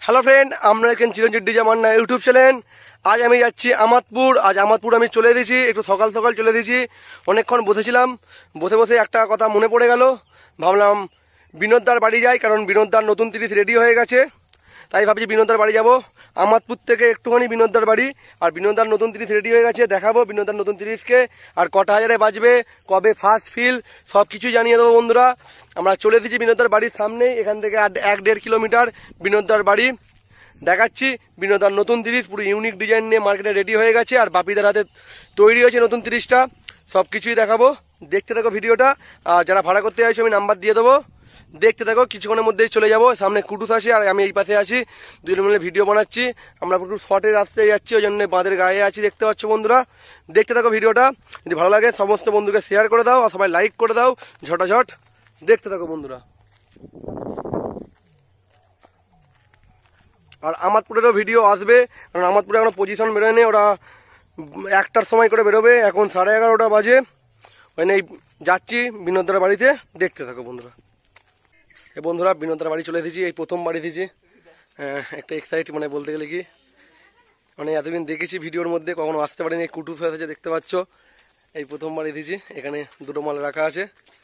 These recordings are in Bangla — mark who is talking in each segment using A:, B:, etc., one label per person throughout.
A: হ্যালো ফ্রেন্ড, আমরা এখানে Chiranjit DJ Manna YouTube channel. আজ আমি যাচ্ছি আমাদপুর। আজ আমাদপুর আমি চলে এসেছি, একটু সকাল সকাল চলে এসেছি। অনেকক্ষণ বসেছিলাম, বসে বসে একটা কথা মনে পড়ে গেল। ভাবলাম বিনোদদার বাড়ি যাই, কারণ বিনোদদার নতুন 30 রেডি হয়ে গেছে। তাই ভাবছি বিনোদদার বাড়ি যাব। আমাদপুর থেকে একটুখানি বিনোদদার বাড়ি, আর বিনোদদার নতুন 30 রেডি হয়ে গেছে। দেখাবো বিনোদদার নতুন 30কে, আর কটা হাজারে বাজবে, কবে ফার্স্ট ফিল, সব কিছুই জানিয়ে দেবো বন্ধুরা। আমরা চলে এসেছি বিনোদদার বাড়ির সামনেই, এখান থেকে 1-1.5 কিলোমিটার বিনোদদার বাড়ি। দেখাচ্ছি বিনোদদার নতুন 30 পুরো ইউনিক ডিজাইন নিয়ে মার্কেটে রেডি হয়ে গেছে, আর বাপিদার হাতে তৈরি হয়েছে নতুন 30টা। সব কিছুই দেখাবো, দেখতে থাকো ভিডিওটা। আর যারা ভাড়া করতে চাইছো আমি নাম্বার দিয়ে দেবো, দেখতে থাকো। কিছুক্ষণের মধ্যেই চলে যাবো। সামনে কুটুস আছে আর আমি এই পাশে আছি, দুজন মিলে ভিডিও বানাচ্ছি। আমরা একটু শর্টের রাস্তায় যাচ্ছি, ওই জন্য বাঁধের গায়ে আছি, দেখতে পাচ্ছ বন্ধুরা। দেখতে থাকো ভিডিওটা, যদি ভালো লাগে সমস্ত বন্ধুকে শেয়ার করে দাও, আর সবাই লাইক করে দাও ঝটাঝট। দেখতে থাকো বন্ধুরা। আর আমাদপুরেরও ভিডিও আসবে, কারণ আমাদপুরে এখনো পজিশন বেরোয়নি। ওরা 1টার সময় করে বেরোবে, এখন 11:30 বাজে। ওখানে যাচ্ছি বিনোদদার বাড়িতে, দেখতে থাকো বন্ধুরা। এই বন্ধুরা বিনোদদার বাড়ি চলে এসেছি, এই প্রথম বাড়ি এসেছি। একটা এক্সাইট মানে বলতে গেলে কি, মানে এতদিন দেখেছি ভিডিওর মধ্যে, কখনো আসতে পারিনি। কুটুস হয়ে আছে, দেখতে পাচ্ছ। এই প্রথমবার এসেছি। এখানে দুটো মাল রাখা আছে,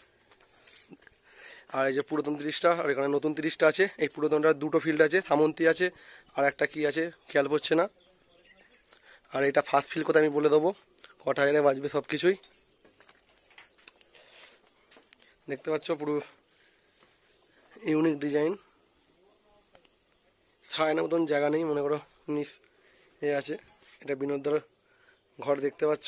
A: আর এই যে পুরাতন 30টা, আর এখানে নতুন 30টা আছে। এই পুরাতনটার দুটো ফিল্ড আছে, সামন্তী আছে, আর একটা কি আছে খেয়াল পড়ছে না। আর এটা ফার্স্ট ফিল্ড কোথায় আমি বলে দেবো, কটা হাজারে বাজবে সব কিছুই দেখতে পাচ্ছ। পুরো ইউনিক ডিজাইন, সারানোর মতন জায়গা নেই, মনে করো নিচ এ আছে। এটা বিনোদদার ঘর, দেখতে পাচ্ছ।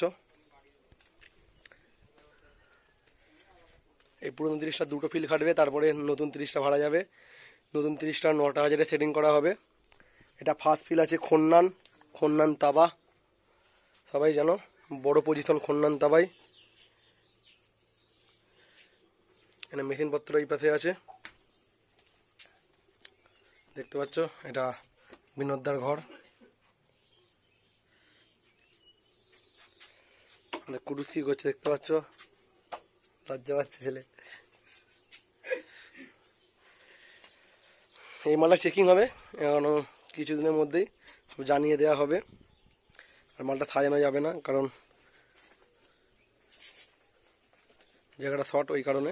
A: এই পুরনো 30টা দুটো ফিল্ড খাটবে, তারপরে নতুন 30টা ভাড়া যাবে। নতুন 30টা 9টা হাজারে সেটিং করা হবে। এটা ফার্স্ট ফিল আছে খন্নান তাবা, সবাই জানো, বড় পজিশন খন্নান তাবাই। এখানে মেশিনপত্র এই পাশে আছে, দেখতে পাচ্ছ। এটা বিনোদদার ঘর। কুটুস কি করছে দেখতে পাচ্ছ, লজ্জা পাচ্ছে ছেলে। এই মালটা চেকিং হবে এখনো কিছুদিনের মধ্যেই, জানিয়ে দেওয়া হবে। আর মালটা সাজানো যাবে না, কারণ জায়গাটা শর্ট, ওই কারণে।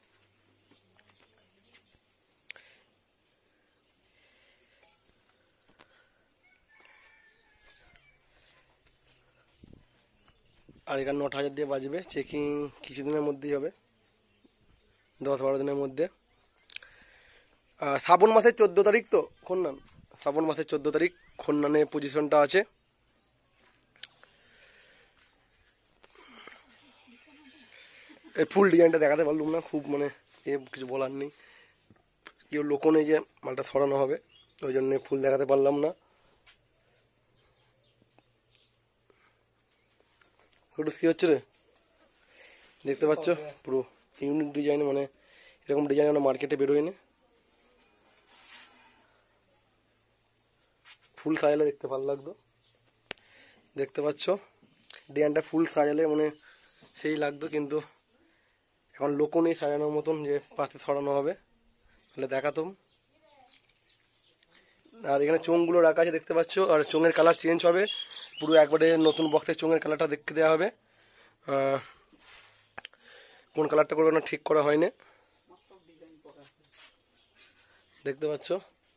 A: আর এখানে 9টা হাজার দিয়ে বাজবে। চেকিং কিছুদিনের মধ্যেই হবে, 10-12 দিনের মধ্যে। শ্রাবণ মাসের 14 তারিখ তো খন্নান, শ্রাবণ মাসের 14 তারিখ খন্নানে পজিশনটা আছে। এই ফুল ডিজাইনটা দেখাতে পারলাম না, খুব মানে কিছু বলার নেই। কেউ লোকও নেই যে মালটা সরানো হবে, ওই জন্য ফুল দেখাতে পারলাম না। কি হচ্ছে রে, দেখতে পাচ্ছ পুরো ইউনিক ডিজাইন, মানে এরকম ডিজাইন আমরা মার্কেটে বেরোয়নি। ফুল সাজালে দেখতে ভালো লাগতো, দেখতে পাচ্ছ। ডিজাইনটা ফুল সাজালে মানে সেই লাগতো, কিন্তু এখন লোকও নেই সাজানোর মতন যে পাশে সরানো হবে, তাহলে দেখাতাম। আর এখানে চোঙগুলো রাখা আছে, দেখতে পাচ্ছ। আর চোঙের কালার চেঞ্জ হবে, পুরো একবারে নতুন বক্সের চোঙের কালারটা দেখতে দেওয়া হবে। কোন কালারটা করবে না ঠিক করা হয়নি, দেখতে পাচ্ছ।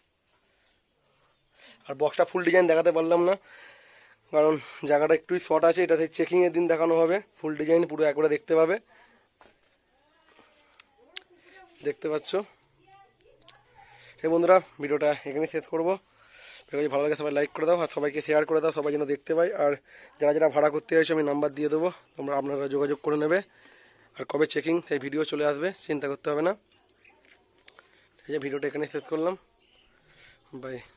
A: আর বক্সটা ফুল ডিজাইন দেখাতে পারলাম না, কারণ জায়গাটা একটুই শর্ট আছে। এটাতে চেকিং এর দিন দেখানো হবে, ফুল ডিজাইন পুরো একবারে দেখতে পাবে, দেখতে পাচ্ছ। এই বন্ধুরা ভিডিওটা এখানে শেষ করবো। ভিডিও ভালো লাগে সবাই লাইক করে দাও, আর সবাইকে শেয়ার করে দাও, সবাই যেন দেখতে পাই। আর যারা যারা ভাড়া করতে চাইছো আমি নাম্বার দিয়ে দেবো, আপনারা যোগাযোগ করে নেবে। আর কবে চেকিং সেই ভিডিও চলে আসবে, চিন্তা করতে হবে না। এই যে ভিডিওটা এখানে শেষ করলাম, বাই।